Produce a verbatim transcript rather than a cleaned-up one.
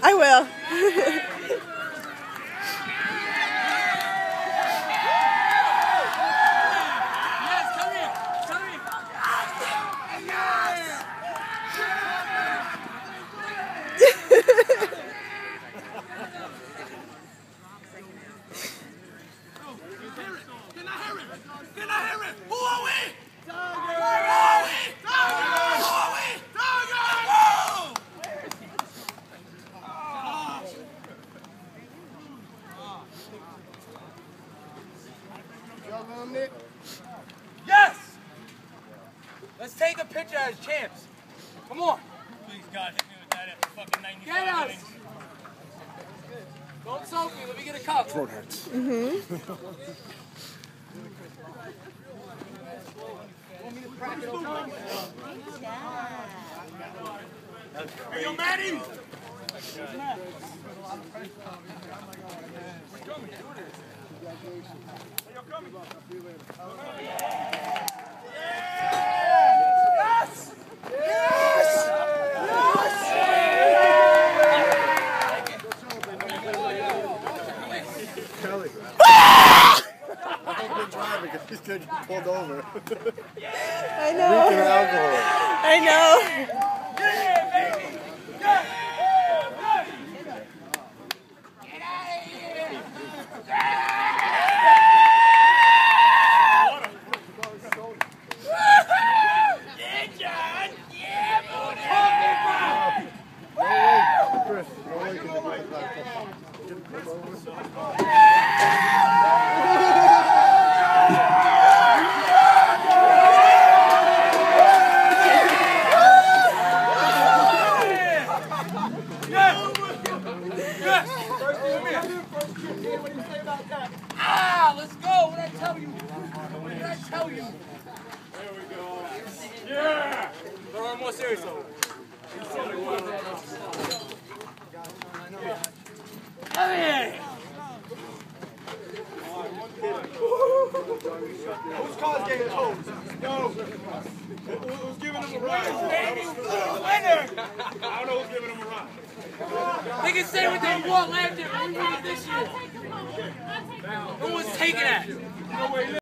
I will. Yes! Let's take a picture as champs. Come on. Please, God, hit me with that after fucking ninety-five Get us! innings. Don't soak me. Let me get a cup. Throat hurts. Mm-hmm. Hey, yo, Maddie! Kelly. I think we're driving because he's going to get pulled over. I know. Drinking alcohol. I know. Chris, no way can you get the pulled over. Ah, let's go. What did I tell you? What did I tell you? There we go. Yeah! But I'm more serious though. Hey! Whose car's getting toast? Yo! Who's giving him a ride? Winner! I don't know who's giving him a ride. They can say what they want last year, but we won it this year. No one's taking that.